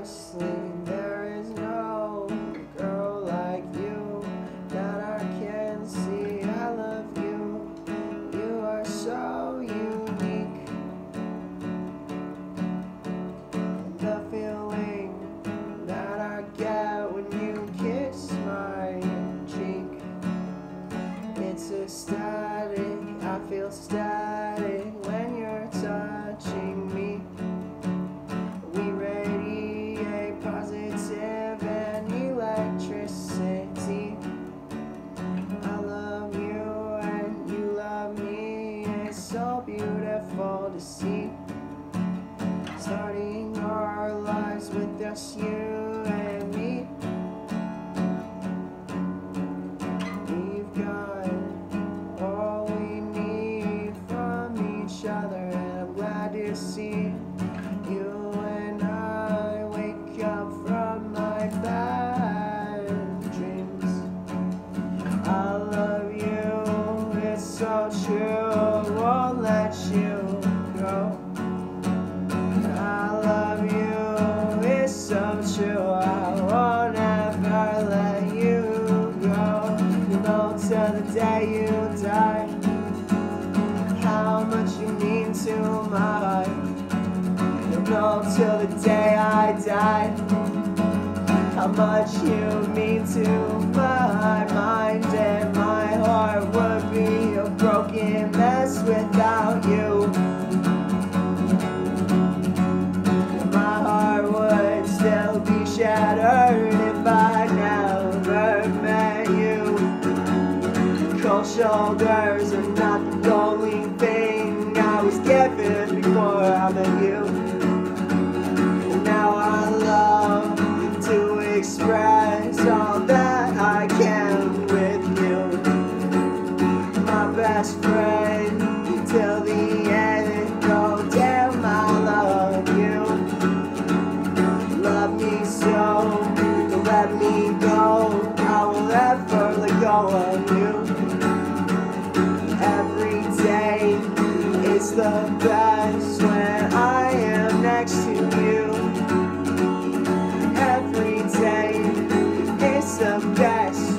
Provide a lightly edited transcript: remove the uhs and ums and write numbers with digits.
honestly, there is no girl like you that I can see. I love you, you are so unique. The feeling that I get when you kiss my cheek, it's ecstatic. I feel static when you're touching me. We radiate positive and electricity. I love you and you love me. It's so beautiful to see. Starting our lives with just you and me. We've got all we need from each other, and I'm glad to see you and I wake up from my bad dreams. I love you, it's so true, won't let you go. I love you, it's so true, I won't ever let you go. You know till the day you die how much you mean to my heart. You know till the day I die how much you mean to my mind, and my heart would be a broken mess without you. My heart would still be shattered if I never met you. Cold shoulders are not the only thing I was given before I met you. Now I love to express all that I can with you. My best friend till the end. Oh damn, I love you. Love me so, don't let me go. I will never let go of you. Every day is the best when I am next to you. Every day is the best